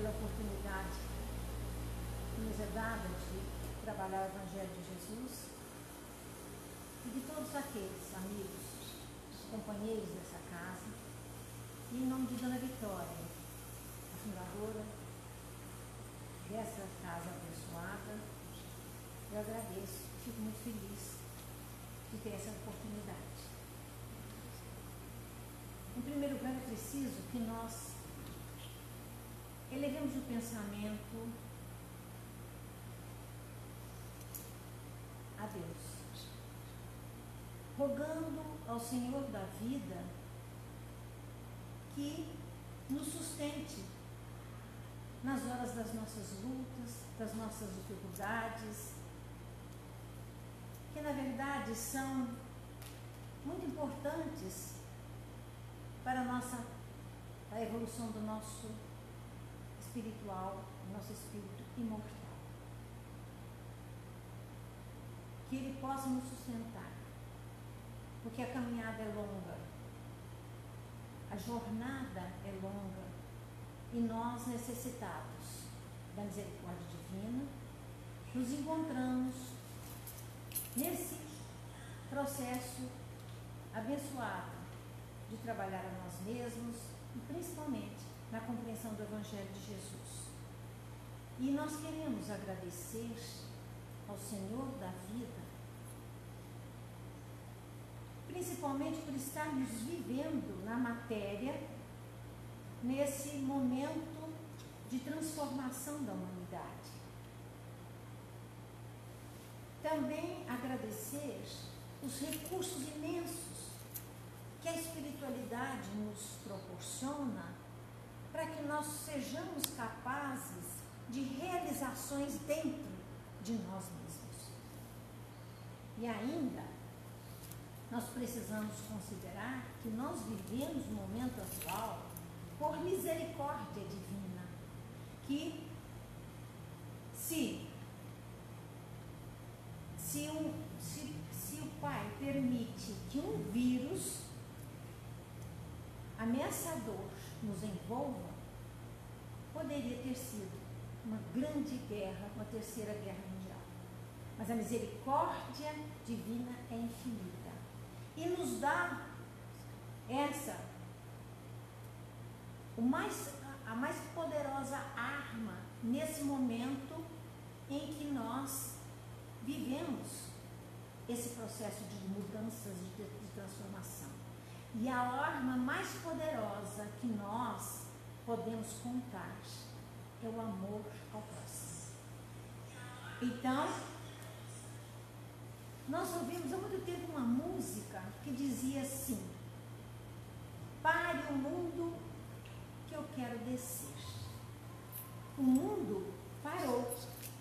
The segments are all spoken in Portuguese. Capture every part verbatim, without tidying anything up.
pela oportunidade que nos é dada de trabalhar o Evangelho de Jesus e de todos aqueles amigos, companheiros dessa casa, e em nome de Dona Vitória, a fundadora dessa casa abençoada, eu agradeço, fico muito feliz de ter essa oportunidade. Em primeiro lugar, é preciso que nós elevemos o pensamento a Deus, rogando ao Senhor da vida que nos sustente nas horas das nossas lutas, das nossas dificuldades, que na verdade são muito importantes para a nossa, a evolução do nosso espiritual, do nosso espírito imortal. Que Ele possa nos sustentar, porque a caminhada é longa, a jornada é longa, e nós, necessitados da misericórdia divina, nos encontramos nesse processo abençoado de trabalhar a nós mesmos e principalmente na compreensão do Evangelho de Jesus. E nós queremos agradecer ao Senhor da vida, principalmente por estarmos vivendo na matéria, nesse momento de transformação da humanidade. Também agradecer os recursos imensos que a espiritualidade nos proporciona para que nós sejamos capazes de realizações dentro de nós mesmos. E ainda, nós precisamos considerar que nós vivemos no momento atual por misericórdia divina, que se, se, um, se, se o Pai permite que um vírus ameaçador nos envolva, poderia ter sido uma grande guerra, uma terceira guerra mundial. Mas a misericórdia divina é infinita e nos dá essa, o mais, a mais poderosa arma nesse momento em que nós vivemos esse processo de mudanças, de, de transformação. E a arma mais poderosa que nós podemos contar é o amor ao próximo. Então, nós ouvimos há muito tempo uma música que dizia assim: pare o mundo que eu quero descer. O mundo parou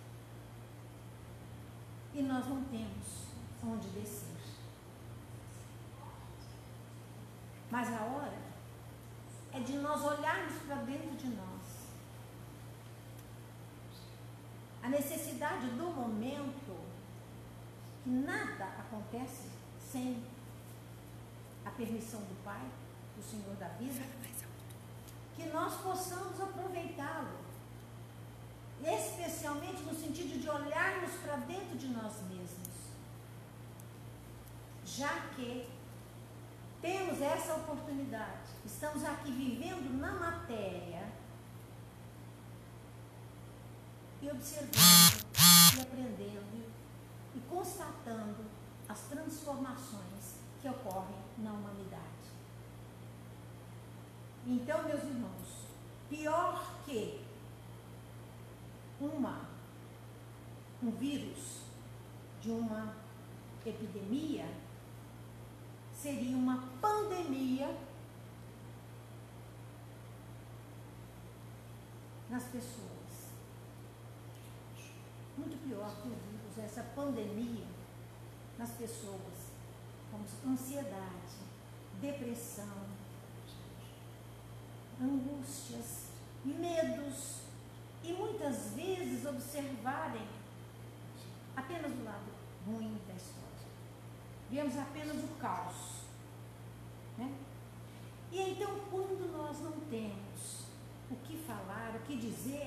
e nós não temos onde descer. Mas a hora é de nós olharmos para dentro de nós. A necessidade do momento, que nada acontece sem a permissão do Pai, do Senhor da vida, que nós possamos aproveitá-lo, especialmente no sentido de olharmos para dentro de nós mesmos, já que temos essa oportunidade, estamos aqui vivendo na matéria e observando e aprendendo e constatando as transformações que ocorrem na humanidade. Então, meus irmãos, pior que uma, um vírus de uma epidemia seria uma pandemia nas pessoas. Muito pior que o vírus, essa pandemia nas pessoas, como ansiedade, depressão, angústias, medos, e muitas vezes observarem apenas o lado ruim da história. Vemos apenas o caos, né? E então, quando nós não temos o que falar, o que dizer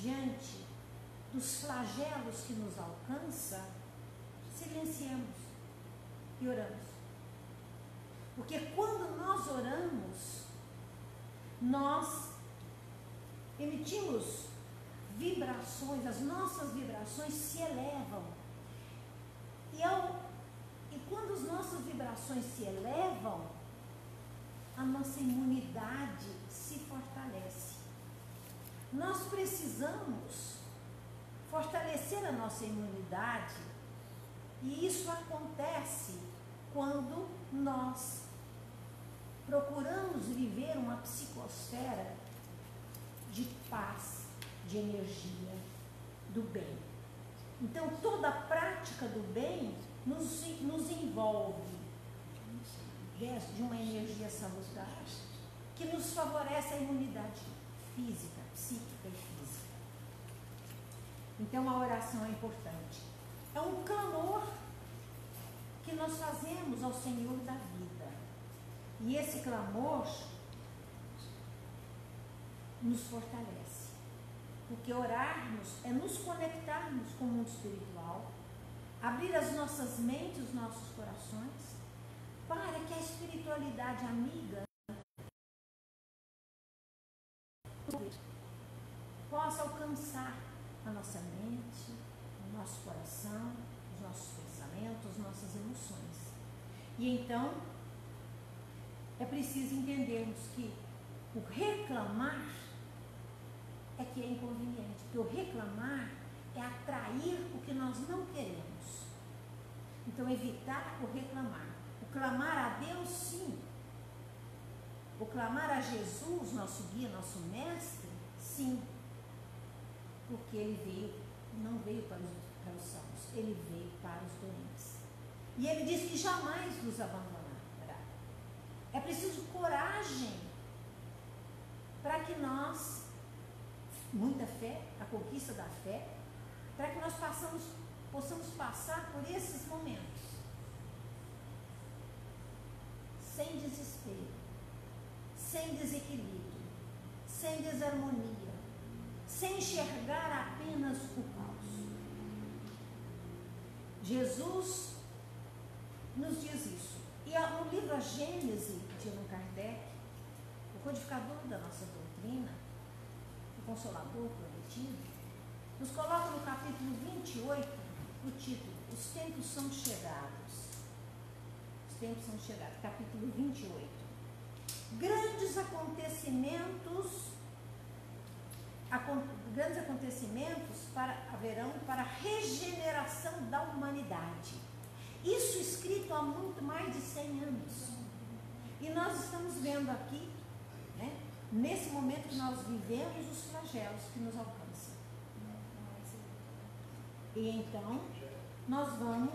diante dos flagelos que nos alcançam, silenciemos e oramos. Porque quando nós oramos, nós emitimos vibrações, as nossas vibrações se elevam. E, ao, e quando as nossas vibrações se elevam, a nossa imunidade se fortalece. Nós precisamos fortalecer a nossa imunidade, e isso acontece quando nós procuramos viver uma psicosfera de paz, de energia, do bem. Então, toda a prática do bem nos, nos envolve de uma energia salutar que nos favorece a imunidade física, psíquica e física. Então, a oração é importante. É um clamor que nós fazemos ao Senhor da vida. E esse clamor nos fortalece. Porque orarmos é nos conectarmos com o mundo espiritual, abrir as nossas mentes, os nossos corações, para que a espiritualidade amiga possa alcançar a nossa mente, o nosso coração, os nossos pensamentos, nossas emoções. E então, é preciso entendermos que o reclamar é que é inconveniente, porque o reclamar é atrair o que nós não queremos. Então, evitar o reclamar. O clamar a Deus, sim. O clamar a Jesus, nosso guia, nosso mestre, sim. Porque ele veio, não veio para os, para os sãos, ele veio para os doentes. E ele diz que jamais nos abandonará. É preciso coragem para que nós, muita fé, a conquista da fé, para que nós passamos, possamos passar por esses momentos sem desespero, sem desequilíbrio, sem desarmonia, sem enxergar apenas o caos. Jesus nos diz isso. E no livro A Gênese, de Allan Kardec, o codificador da nossa doutrina, o Consolador Prometido, nos coloca no capítulo vinte e oito o título: Os tempos são chegados. Os tempos são chegados, capítulo vinte e oito. Grandes acontecimentos, acon, grandes acontecimentos para, haverão para a regeneração da humanidade. Isso escrito há muito mais de cem anos. E nós estamos vendo aqui, né, nesse momento que nós vivemos, os flagelos que nos alcançam. E então, nós vamos,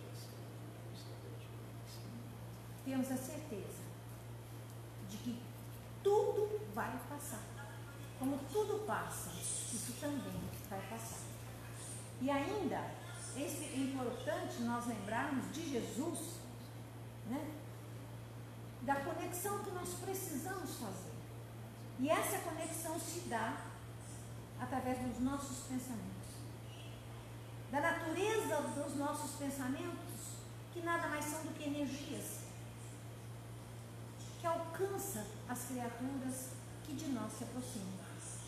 temos a certeza de que tudo vai passar. Como tudo passa, isso também vai passar. E ainda, é importante nós lembrarmos de Jesus, né? Da conexão que nós precisamos fazer. E essa conexão se dá através dos nossos pensamentos. Da natureza dos nossos pensamentos, que nada mais são do que energias que alcançam as criaturas que de nós se aproximam.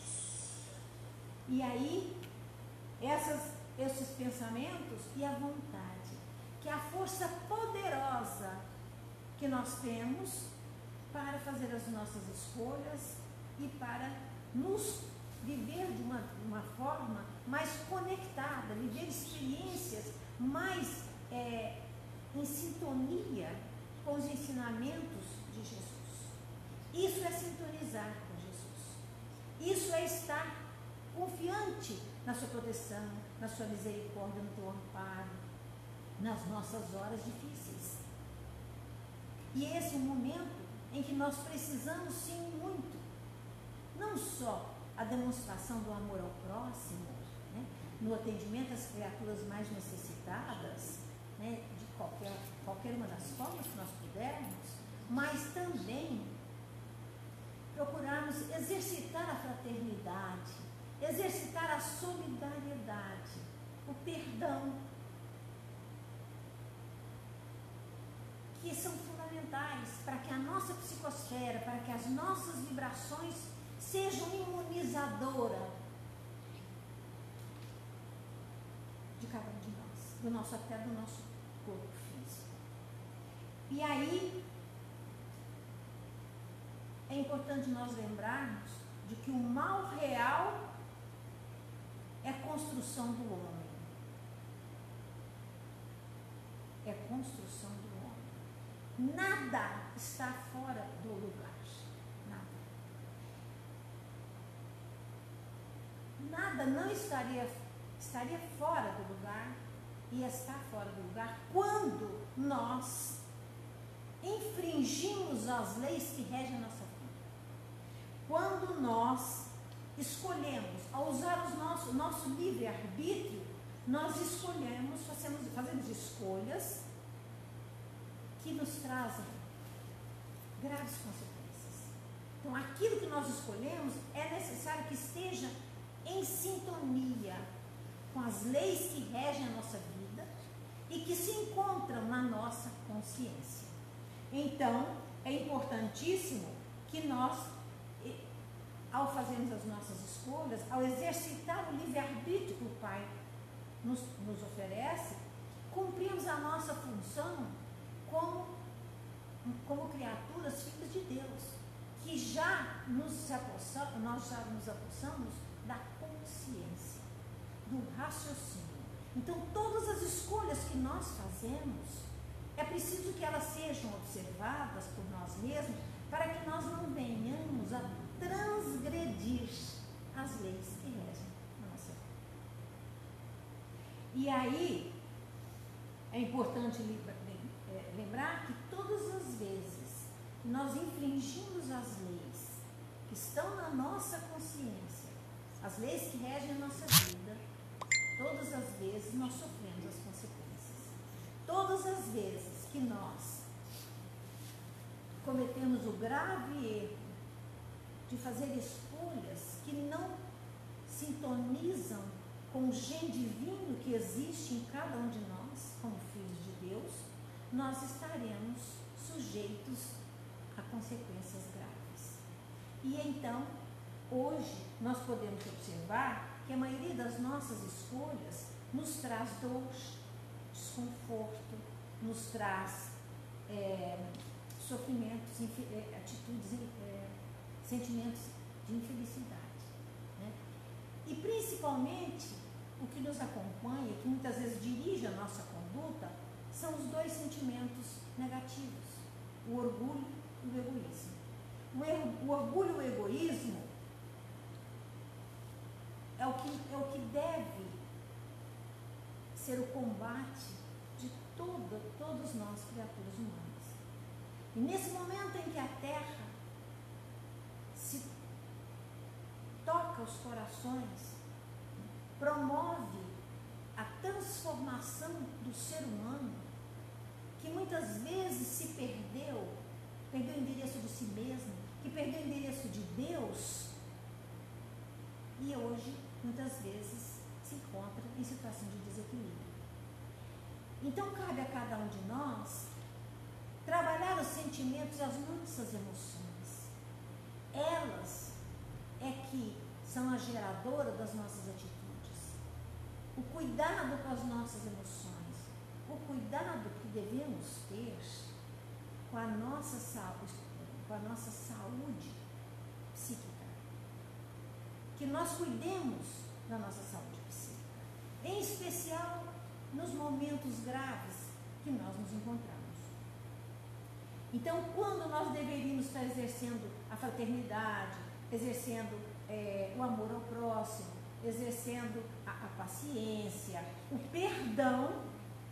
E aí, essas, esses pensamentos e a vontade, que é a força poderosa que nós temos para fazer as nossas escolhas e para nos viver de uma, uma forma mais conectada, viver experiências mais é, em sintonia com os ensinamentos de Jesus. Isso é sintonizar com Jesus. Isso é estar confiante na sua proteção, na sua misericórdia, no teu amparo, nas nossas horas difíceis. E esse é um momento em que nós precisamos, sim, muito, não só a demonstração do amor ao próximo, né, no atendimento às criaturas mais necessitadas, né, de qualquer, qualquer uma das formas que nós pudermos, mas também procurarmos exercitar a fraternidade, exercitar a solidariedade, o perdão, que são fundamentais para que a nossa psicosfera, para que as nossas vibrações sejam imunizadoras de cada um de nós, do nosso até do nosso corpo físico. E aí é importante nós lembrarmos de que o mal real é construção do homem. É construção do homem. Nada está fora do lugar. Nada. Nada não estaria, estaria fora do lugar e está fora do lugar quando nós infringimos as leis que regem a nossa vida. Quando nós escolhemos, ao usar o nosso, nosso livre-arbítrio, nós escolhemos, fazemos, fazemos escolhas que nos trazem graves consequências. Então, aquilo que nós escolhemos é necessário que esteja em sintonia com as leis que regem a nossa vida e que se encontram na nossa consciência. Então, é importantíssimo que nós, ao fazermos as nossas escolhas, ao exercitar o livre-arbítrio que o Pai nos, nos oferece, cumprimos a nossa função como, como criaturas, filhos de Deus, que já nos apossamos, nós já nos apossamos da consciência, do raciocínio. Então, todas as escolhas que nós fazemos, é preciso que elas sejam observadas por nós mesmos, para que nós não venhamos a transgredir as leis que regem a nossa vida. E aí, é importante lembrar que todas as vezes que nós infringimos as leis que estão na nossa consciência, as leis que regem a nossa vida, todas as vezes nós sofremos as consequências. Todas as vezes que nós cometemos o grave erro de fazer escolhas que não sintonizam com o gen divino que existe em cada um de nós, como filhos de Deus, nós estaremos sujeitos a consequências graves. E então, hoje, nós podemos observar que a maioria das nossas escolhas nos traz dor, desconforto, nos traz é, sofrimentos, é, atitudes, é, sentimentos de infelicidade, né? E principalmente o que nos acompanha, que muitas vezes dirige a nossa conduta, são os dois sentimentos negativos, o orgulho e o egoísmo. O, erro, o orgulho e o egoísmo é o, que, é o que deve ser o combate de todo, todos nós, criaturas humanas. E nesse momento em que a Terra se toca os corações, promove a transformação do ser humano, que muitas vezes se perdeu, perdeu o endereço de si mesmo, que perdeu o endereço de Deus, e hoje, muitas vezes, se encontra em situação de desequilíbrio. Então, cabe a cada um de nós trabalhar os sentimentos e as nossas emoções. Elas é que são a geradora das nossas atitudes. O cuidado com as nossas emoções, o cuidado que devemos ter com a nossa saúde, com a nossa saúde psíquica. Que nós cuidemos da nossa saúde psíquica, em especial nos momentos graves que nós nos encontramos. Então, quando nós deveríamos estar exercendo a fraternidade, exercendo é, o amor ao próximo, exercendo a, a paciência, o perdão,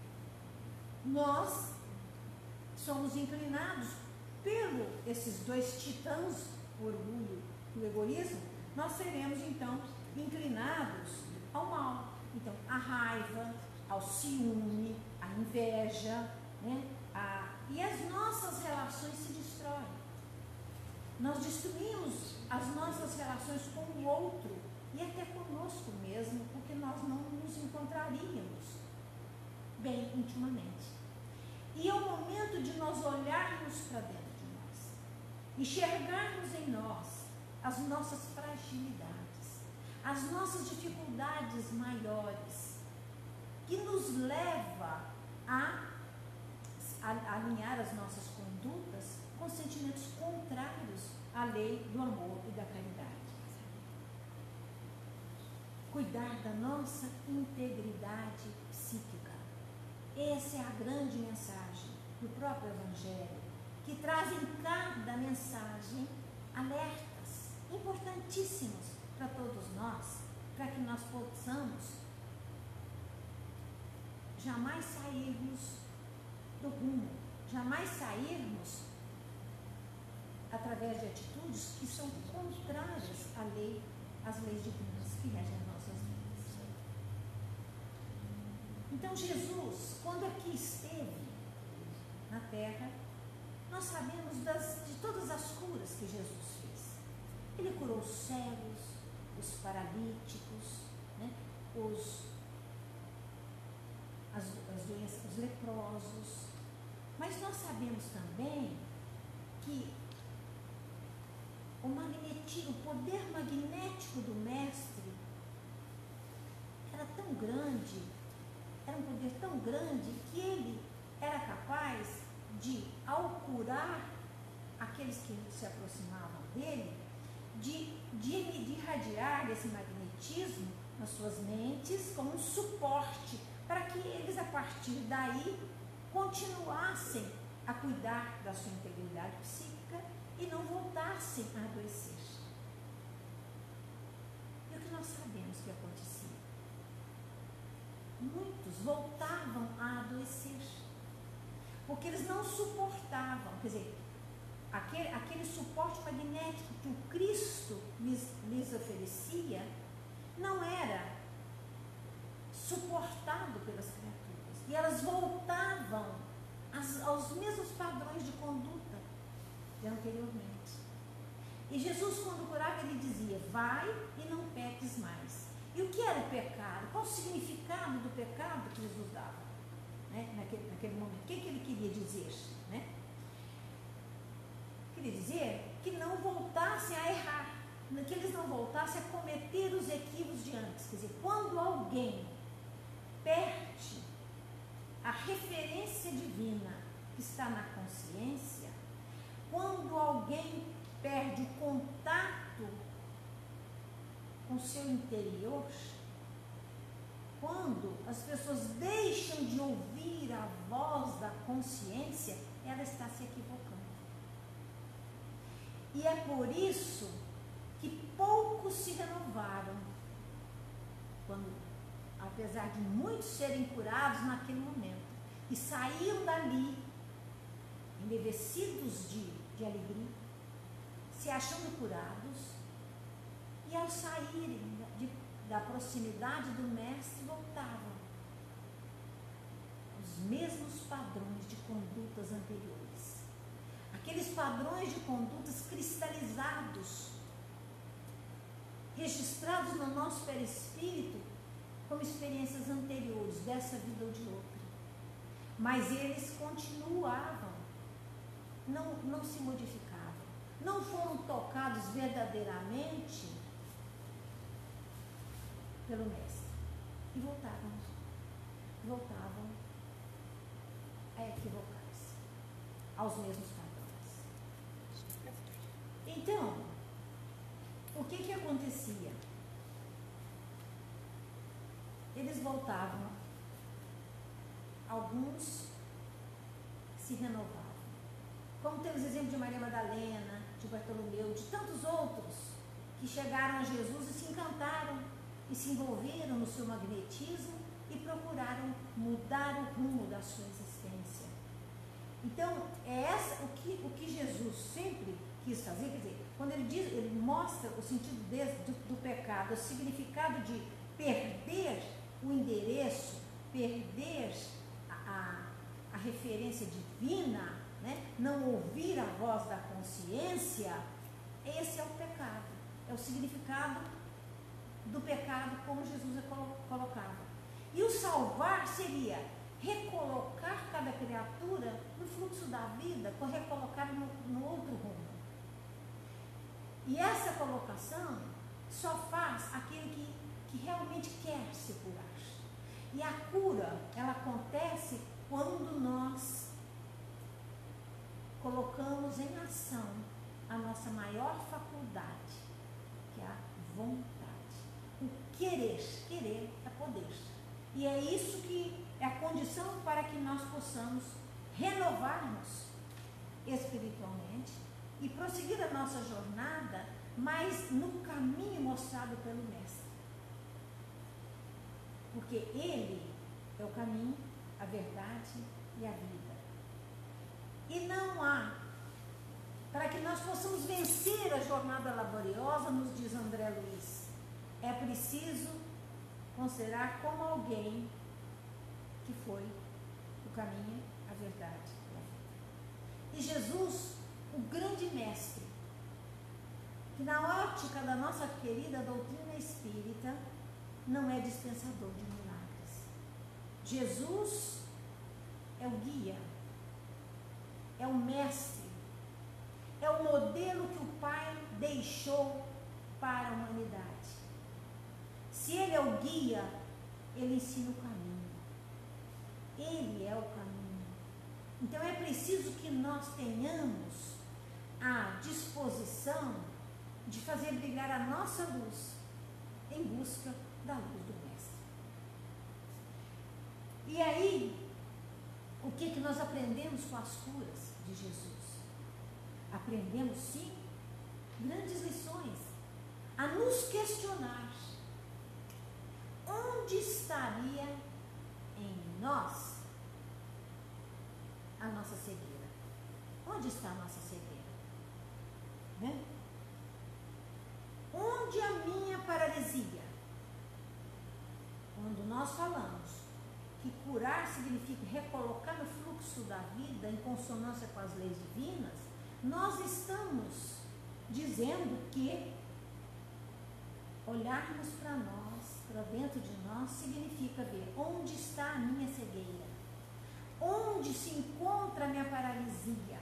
nós somos inclinados pelo esses dois titãs, o orgulho e o egoísmo, nós seremos então inclinados ao mal. Então, a raiva, ao ciúme, à inveja, né? a, e as nossas relações se destroem. Nós destruímos as nossas relações com o outro e até conosco mesmo, porque nós não nos encontraríamos bem intimamente. E é o momento de nós olharmos para dentro de nós, enxergarmos em nós as nossas fragilidades, as nossas dificuldades maiores, que nos leva a, a alinhar as nossas condutas com sentimentos contrários à lei do amor e da caridade. Cuidar da nossa integridade psíquica. Essa é a grande mensagem do próprio Evangelho, que traz em cada mensagem alertas importantíssimos para todos nós, para que nós possamos jamais sairmos do rumo, jamais sairmos através de atitudes que são contrárias à lei, às leis divinas que regem as nossas vidas. Então Jesus, quando aqui esteve na terra, nós sabemos das, de todas as curas que Jesus fez. Ele curou os cegos, os paralíticos, né, os, as, as doenças, os leprosos. Mas nós sabemos também que o magnetismo, o poder magnético do Mestre era tão grande, era um poder tão grande, que ele era capaz de, ao curar aqueles que se aproximavam dele, de, de, de irradiar esse magnetismo nas suas mentes como um suporte, para que eles, a partir daí, continuassem a cuidar da sua integridade psíquica e não voltassem a adoecer. E o que nós sabemos que acontecia? Muitos voltavam a adoecer, porque eles não suportavam, quer dizer, aquele, aquele suporte magnético que o Cristo lhes, lhes oferecia não era suportado pelas criaturas, e elas voltavam às, aos mesmos padrões de conduta de anteriormente. E Jesus, quando curava, ele dizia: vai e não peques mais. E o que era o pecado? Qual o significado do pecado que Jesus dava, né, naquele, naquele momento? O que, que ele queria dizer? Né? Queria dizer que não voltassem a errar, que eles não voltassem a cometer os equívocos de antes. Quer dizer, quando alguém perde a referência divina que está na consciência, quando alguém perde o contato com o seu interior, quando as pessoas deixam de ouvir a voz da consciência, ela está se equivocando. E é por isso que poucos se renovaram, quando, apesar de muitos serem curados naquele momento, e saíram dali embevecidos de, de alegria, se achando curados, e ao saírem de, da proximidade do Mestre, voltavam os mesmos padrões de condutas anteriores, aqueles padrões de condutas cristalizados, registrados no nosso perispírito como experiências anteriores, dessa vida ou de outra. Mas eles continuavam, não, não se modificavam, não foram tocados verdadeiramente pelo Mestre. E voltavam, voltavam a equivocar-se aos mesmos padrões. Então, o que que acontecia? Eles voltavam, alguns se renovavam. Como temos exemplo de Maria Madalena, de Bartolomeu, de tantos outros que chegaram a Jesus e se encantaram e se envolveram no seu magnetismo e procuraram mudar o rumo da sua existência. Então, é essa, o, que, o que Jesus sempre quis fazer, quer dizer, quando ele diz, ele mostra o sentido desse, do, do pecado, o significado de perder o endereço, perder a, a, a referência divina, né? Não ouvir a voz da consciência, esse é o pecado, é o significado do pecado, como Jesus colocava. E o salvar seria recolocar cada criatura no fluxo da vida, recolocar no, no outro rumo. E essa colocação só faz aquele que, que realmente quer se curar. E a cura, ela acontece quando nós colocamos em ação a nossa maior faculdade, que é a vontade. O querer, querer é poder. E é isso que é a condição para que nós possamos renovar-nos espiritualmente e prosseguir a nossa jornada, mas no caminho mostrado pelo Mestre. Porque Ele é o caminho, a verdade e a vida. E não há, para que nós possamos vencer a jornada laboriosa, nos diz André Luiz, é preciso considerar como alguém que foi o caminho, a verdade e a vida. E Jesus, o grande mestre, que na ótica da nossa querida doutrina espírita, não é dispensador de milagres. Jesus é o guia, é o mestre, é o modelo que o Pai deixou para a humanidade. Se Ele é o guia, Ele ensina o caminho. Ele é o caminho. Então é preciso que nós tenhamos a disposição de fazer brilhar a nossa luz em busca da luz do Mestre. E aí, o que, que nós aprendemos com as curas de Jesus? Aprendemos, sim, grandes lições, a nos questionar onde estaria em nós a nossa cegueira. Onde está a nossa cegueira? Né? Onde a minha paralisia? Quando nós falamos que curar significa recolocar no fluxo da vida em consonância com as leis divinas, nós estamos dizendo que olharmos para nós, para dentro de nós, significa ver onde está a minha cegueira, onde se encontra a minha paralisia.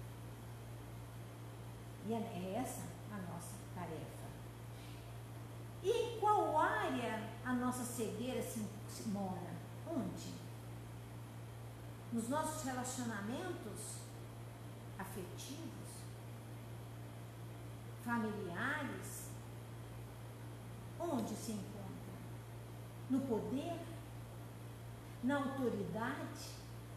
E é essa a nossa tarefa. E em qual área a nossa cegueira se, se mora? Onde? Nos nossos relacionamentos afetivos, familiares? Onde se encontra? No poder? Na autoridade?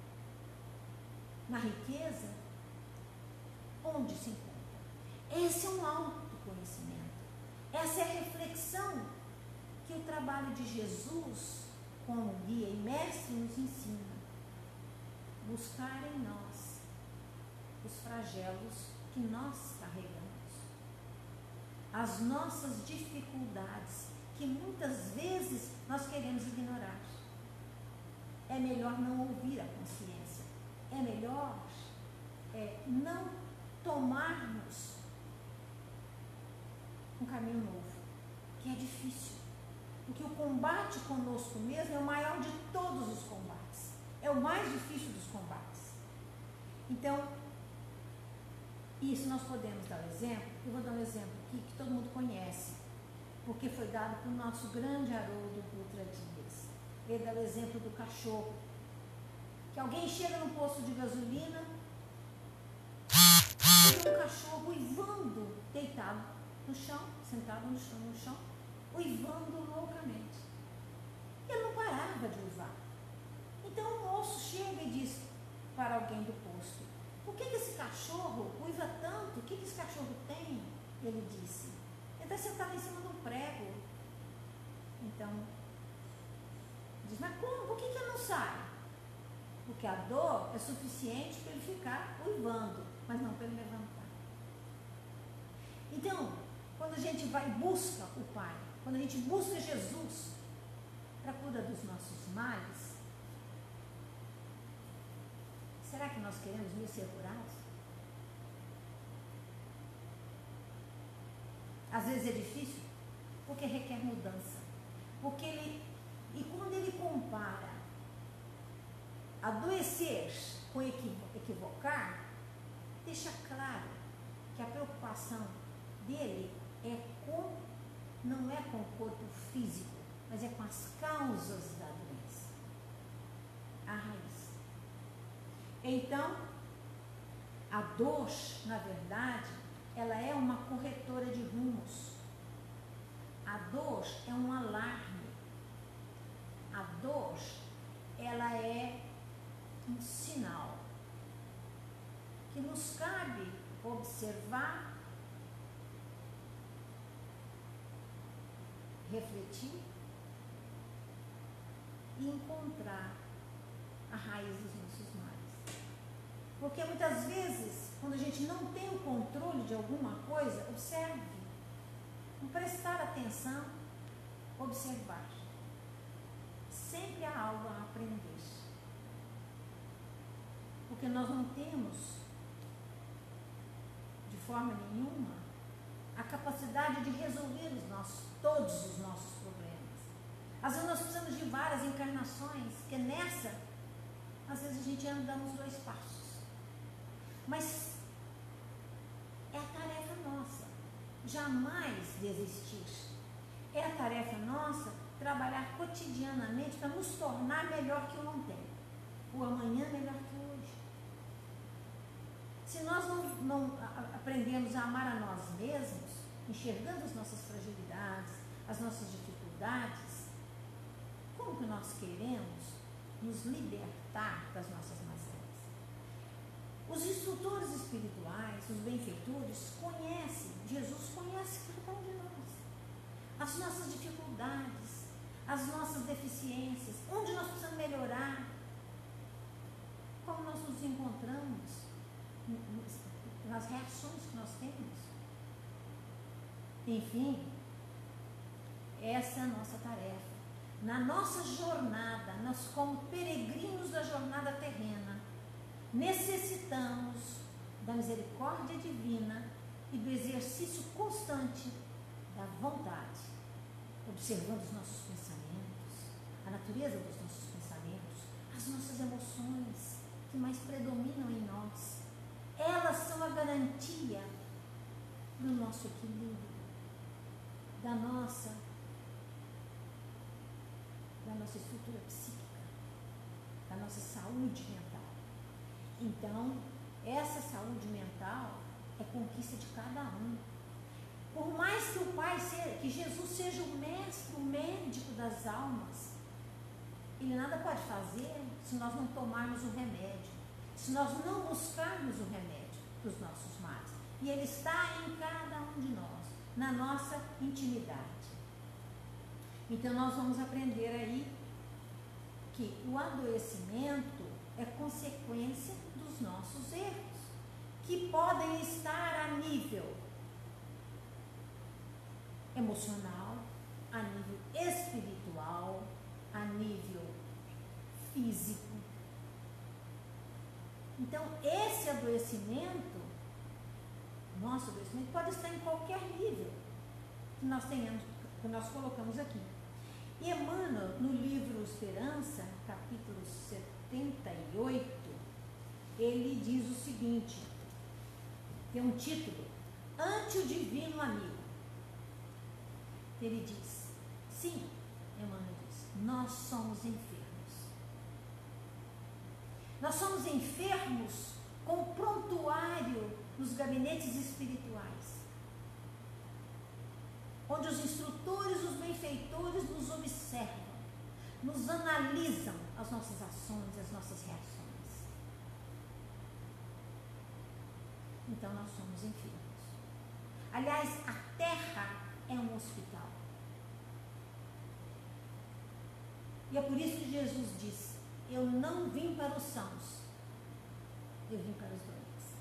Na riqueza? Onde se encontra? Esse é um autoconhecimento. Essa é a reflexão que o trabalho de Jesus, como guia e mestre, nos ensina. Buscar em nós os flagelos que nós carregamos, as nossas dificuldades, que muitas vezes nós queremos ignorar. É melhor não ouvir a consciência, é melhor é, não tomarmos um caminho novo, que é difícil, porque o combate conosco mesmo é o maior de todos os combates, é o mais difícil dos combates. Então, isso nós podemos dar um exemplo. Eu vou dar um exemplo aqui que todo mundo conhece, porque foi dado pelo nosso grande Haroldo Dutra Dias. Ele dá o exemplo do cachorro, que alguém chega no posto de gasolina e um cachorro uivando, deitado no chão, sentado no chão, no chão, uivando loucamente. Ele não parava de uivar. Então o moço chega e diz para alguém do posto: por que, que esse cachorro uiva tanto? O que, que esse cachorro tem? Ele disse: ele está sentado em cima de um prego. Então, diz: mas como? Por que, que ele não sai? Porque a dor é suficiente para ele ficar uivando, mas não para ele levantar. Então, quando a gente vai e busca o Pai, quando a gente busca Jesus para a cura dos nossos males, será que nós queremos mesmo ser curados? Às vezes é difícil, porque requer mudança. Porque ele, e quando ele compara adoecer com equivocar, deixa claro que a preocupação dele é com, não é com o corpo físico, mas é com as causas da doença, a raiz. Então, a dor, na verdade, ela é uma corretora de rumos. A dor é um alarme. A dor, ela é um sinal que nos cabe observar, refletir e encontrar a raiz dos nossos males. Porque muitas vezes, quando a gente não tem o controle de alguma coisa, observe, prestar atenção, observar. Sempre há algo a aprender. Porque nós não temos, de forma nenhuma, a capacidade de resolver os nossos, todos os nossos problemas. Às vezes nós precisamos de várias encarnações, que nessa, às vezes a gente anda uns dois passos. Mas é a tarefa nossa, jamais desistir. É a tarefa nossa trabalhar cotidianamente para nos tornar melhor que o ontem, o amanhã melhor que o hoje. Se nós não, não aprendemos a amar a nós mesmos, enxergando as nossas fragilidades, as nossas dificuldades, como que nós queremos nos libertar das nossas mazelas? Os instrutores espirituais, os benfeitores, conhecem, Jesus conhece cada um de nós, as nossas dificuldades, as nossas deficiências, onde nós precisamos melhorar, como nós nos encontramos, nas reações que nós temos. Enfim, essa é a nossa tarefa. Na nossa jornada, nós como peregrinos da jornada terrena, necessitamos da misericórdia divina e do exercício constante da vontade, observando os nossos pensamentos, a natureza dos nossos pensamentos, as nossas emoções que mais predominam em nós. Elas são a garantia do nosso equilíbrio, da nossa, da nossa estrutura psíquica, da nossa saúde mental. Então, essa saúde mental é conquista de cada um. Por mais que o Pai seja, que Jesus seja o mestre, o médico das almas, Ele nada pode fazer se nós não tomarmos o remédio, se nós não buscarmos o remédio dos nossos males. E Ele está em cada um de nós, na nossa intimidade. Então nós vamos aprender aí que o adoecimento é consequência dos nossos erros, que podem estar a nível emocional, a nível espiritual, a nível físico. Então, esse adoecimento, nosso adoecimento, pode estar em qualquer nível que nós tenhamos, que nós colocamos aqui. E Emmanuel, no livro Esperança, capítulo setenta e oito, ele diz o seguinte, tem um título, Ante o Divino Amigo. Ele diz, sim, Emmanuel diz, nós somos enfermos. Nós somos enfermos com o prontuário dos gabinetes espirituais, onde os instrutores, os benfeitores nos observam, nos analisam as nossas ações, as nossas reações. Então nós somos enfermos. Aliás, a terra é um hospital. E é por isso que Jesus disse, eu não vim para os sãos, eu vim para os doentes.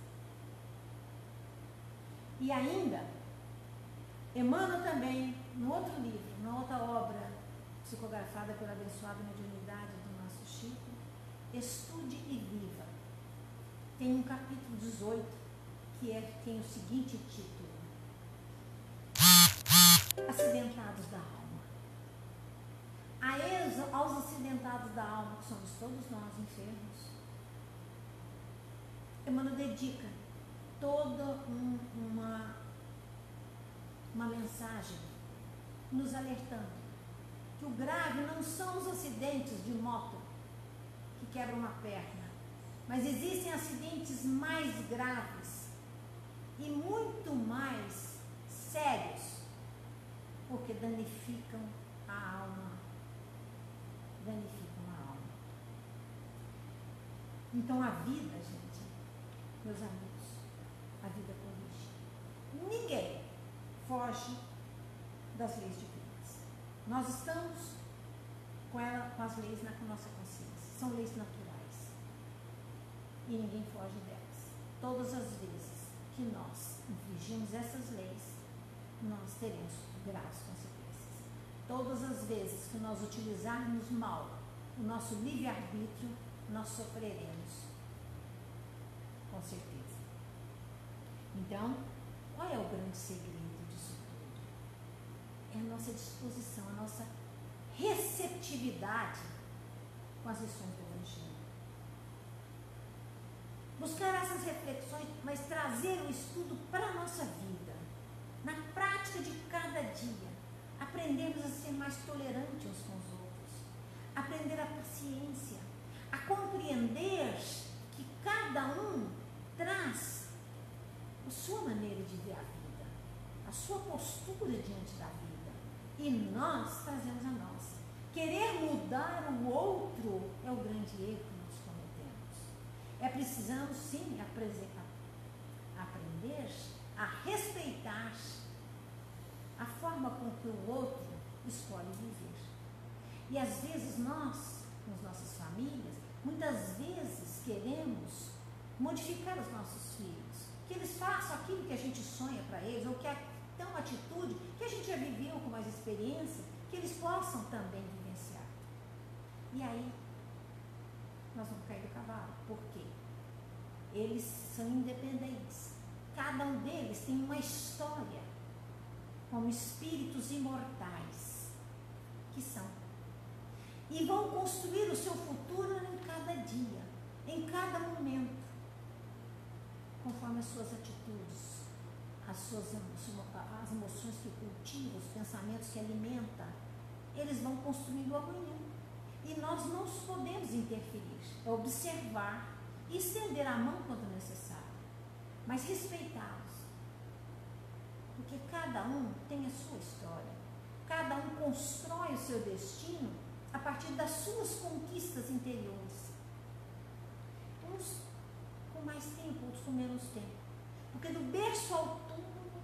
E ainda, Emmanuel também, no outro livro, na outra obra psicografada pela abençoada mediunidade do nosso Chico, Estude e Viva, tem um capítulo dezoito, que é, tem o seguinte título, Acidentados aos acidentados da alma, que somos todos nós enfermos. Emmanuel dedica toda um, uma, uma mensagem nos alertando que o grave não são os acidentes de moto que quebram uma perna, mas existem acidentes mais graves e muito mais sérios, porque danificam a alma, danificam a alma. Então a vida, gente, meus amigos, a vida corrige. Ninguém foge das leis divinas. Nós estamos com, ela, com as leis na nossa consciência. São leis naturais. E ninguém foge delas. Todas as vezes que nós infringimos essas leis, nós teremos graves consequências. Todas as vezes que nós utilizarmos mal o nosso livre-arbítrio, nós sofreremos. Com certeza. Então, qual é o grande segredo disso tudo? É a nossa disposição, a nossa receptividade com as lições do Evangelho. Buscar essas reflexões, mas trazer o estudo para a nossa vida, na prática de cada dia. Aprendermos a ser mais tolerantes uns com os outros, aprender a paciência, a compreender que cada um traz a sua maneira de ver a vida, a sua postura diante da vida, e nós trazemos a nossa. Querer mudar o outro é o grande erro que nós cometemos. É precisamos sim aprender a respeitar a forma com que o outro escolhe viver. E às vezes nós, com as nossas famílias, muitas vezes queremos modificar os nossos filhos, que eles façam aquilo que a gente sonha para eles, ou que tenham uma atitude que a gente já viveu com mais experiência, que eles possam também vivenciar. E aí, nós vamos cair do cavalo. Por quê? Eles são independentes. Cada um deles tem uma história, como espíritos imortais, que são. E vão construir o seu futuro em cada dia, em cada momento, conforme as suas atitudes, as suas as emoções que cultivam, os pensamentos que alimentam. Eles vão construir o amanhã. E nós não podemos interferir, é observar e estender a mão quando necessário, mas respeitá-los. Porque cada um tem a sua história, cada um constrói o seu destino a partir das suas conquistas interiores. Uns com mais tempo, outros com menos tempo. Porque do berço ao túmulo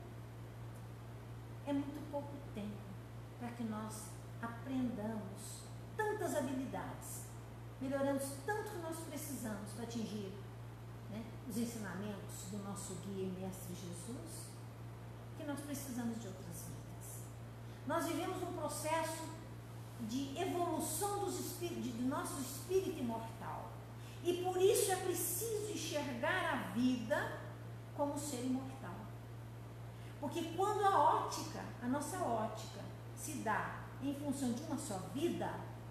é muito pouco tempo para que nós aprendamos tantas habilidades, melhoramos tanto que nós precisamos para atingir, né, os ensinamentos do nosso guia e mestre Jesus, que nós precisamos de outras vidas. Nós vivemos um processo de evolução dos espíritos, do nosso espírito imortal. E por isso é preciso enxergar a vida como ser imortal. Porque quando a ótica, a nossa ótica, se dá em função de uma só vida,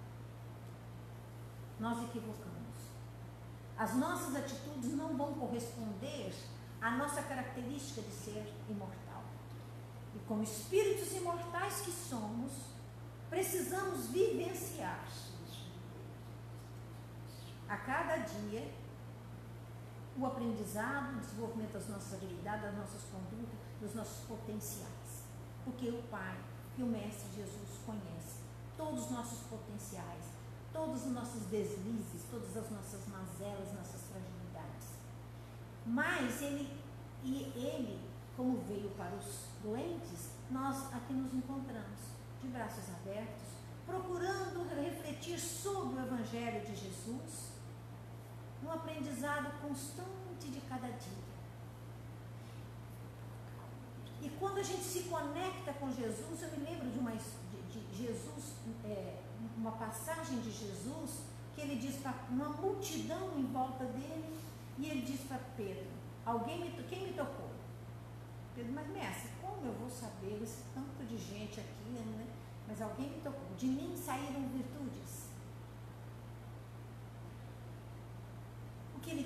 nós equivocamos. As nossas atitudes não vão corresponder à nossa característica de ser imortal. E como espíritos imortais que somos, precisamos vivenciar a cada dia o aprendizado, o desenvolvimento das nossas habilidades, das nossas condutas, dos nossos potenciais. Porque o Pai e o Mestre Jesus conhece todos os nossos potenciais, todos os nossos deslizes, todas as nossas mazelas, nossas fragilidades. Mas Ele, e Ele, como veio para os doentes, nós aqui nos encontramos, de braços abertos, procurando refletir sobre o Evangelho de Jesus, um aprendizado constante de cada dia. E quando a gente se conecta com Jesus, eu me lembro de uma de, de Jesus, é, uma passagem de Jesus, que ele diz para uma multidão em volta dele, e ele diz para Pedro, alguém me, quem me tocou? Pedro, mas mestre, como eu vou saber esse tanto de gente aqui, né? Mas alguém me tocou. De mim saíram virtudes.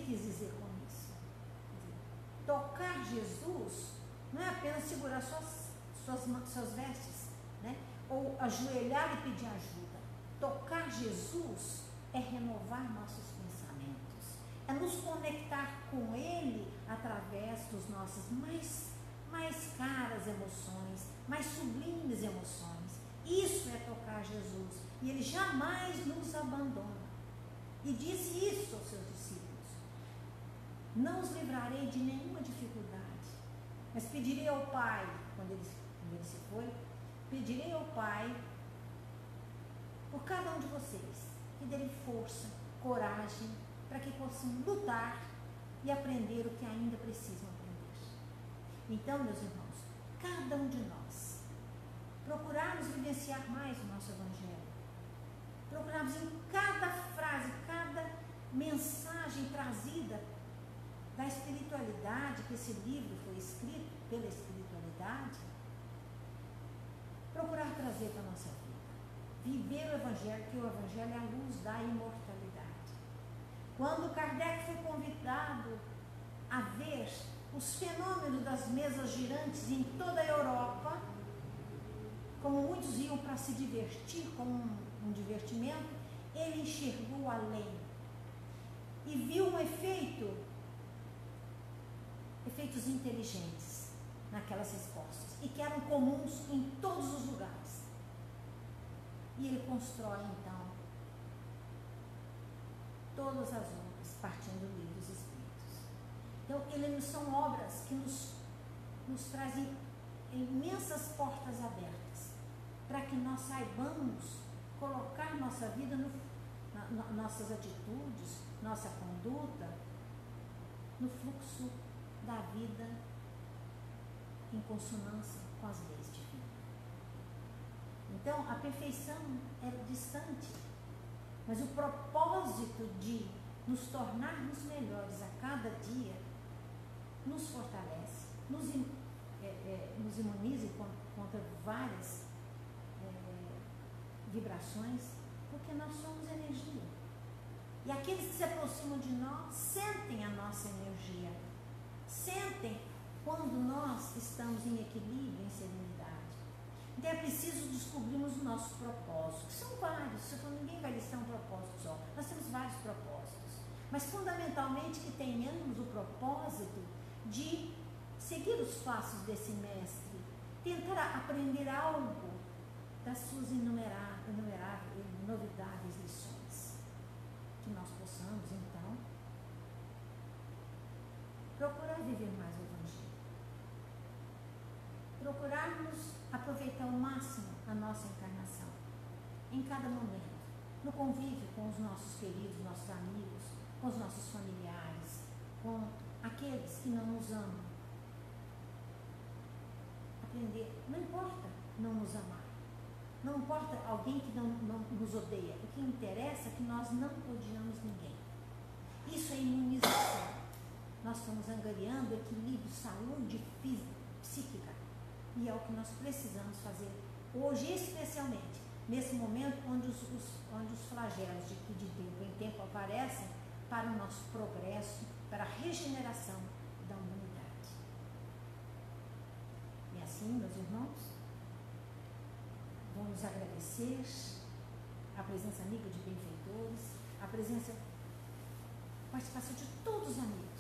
quis dizer com isso? Tocar Jesus não é apenas segurar suas, suas, suas vestes, né? Ou ajoelhar e pedir ajuda. Tocar Jesus é renovar nossos pensamentos, é nos conectar com Ele através dos nossos mais, mais caras emoções, mais sublimes emoções. Isso é tocar Jesus. E Ele jamais nos abandona. E disse isso aos seus discípulos: não os livrarei de nenhuma dificuldade, mas pedirei ao Pai, quando ele, quando ele se foi, pedirei ao Pai por cada um de vocês, que dê força, coragem, para que possam lutar e aprender o que ainda precisam aprender. Então, meus irmãos, cada um de nós, procurarmos vivenciar mais o nosso Evangelho, procurarmos em cada frase, cada mensagem trazida da espiritualidade, que esse livro foi escrito pela espiritualidade, procurar trazer para a nossa vida. Viver o Evangelho, que o Evangelho é a luz da imortalidade. Quando Kardec foi convidado a ver os fenômenos das mesas girantes em toda a Europa, como muitos iam para se divertir, como um, um divertimento, ele enxergou além e viu um efeito, efeitos inteligentes naquelas respostas, e que eram comuns em todos os lugares. E ele constrói, então, todas as obras, partindo do livro dos Espíritos. Então, ele são obras que nos, nos trazem imensas portas abertas, para que nós saibamos colocar nossa vida, no, na, na, nossas atitudes, nossa conduta, no fluxo da vida em consonância com as leis divinas. Então, a perfeição é distante, mas o propósito de nos tornarmos melhores a cada dia nos fortalece, nos, é, é, nos imuniza contra, contra várias é, vibrações, porque nós somos energia. E aqueles que se aproximam de nós sentem a nossa energia, sentem quando nós estamos em equilíbrio, em serenidade. Então é preciso descobrirmos os nossos propósitos, que são vários. Se for, ninguém vai listar um propósito só. Nós temos vários propósitos, mas fundamentalmente que tenhamos o propósito de seguir os passos desse mestre, tentar aprender algo das suas inumeráveis, inumeráveis, inovidáveis lições, que nós possamos então procurar viver mais o Evangelho, procurarmos aproveitar ao máximo a nossa encarnação, em cada momento, no convívio com os nossos queridos, nossos amigos, com os nossos familiares, com aqueles que não nos amam. Aprender, não importa não nos amar, não importa alguém que não, não nos odeia, o que interessa é que nós não odiamos ninguém. Isso é imunização. Nós estamos angariando equilíbrio, saúde física, psíquica, e é o que nós precisamos fazer hoje, especialmente nesse momento onde os, os, onde os flagelos de que de tempo em tempo aparecem para o nosso progresso, para a regeneração da humanidade. E assim, meus irmãos, vamos agradecer a presença amiga de benfeitores, a presença, a participação de todos os amigos,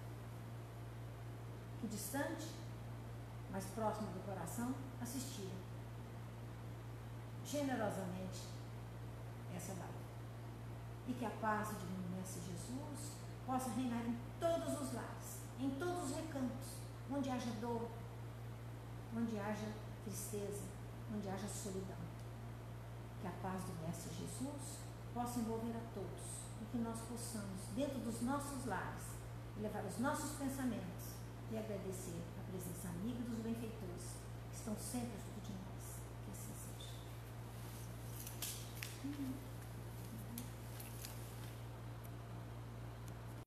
que distante, mais próximo do coração, assistiram generosamente essa live. E que a paz do Divino Mestre Jesus possa reinar em todos os lares, em todos os recantos, onde haja dor, onde haja tristeza, onde haja solidão. Que a paz do Mestre Jesus possa envolver a todos, e que nós possamos, dentro dos nossos lares, elevar os nossos pensamentos e agradecer a presença amiga dos benfeitores, que estão sempre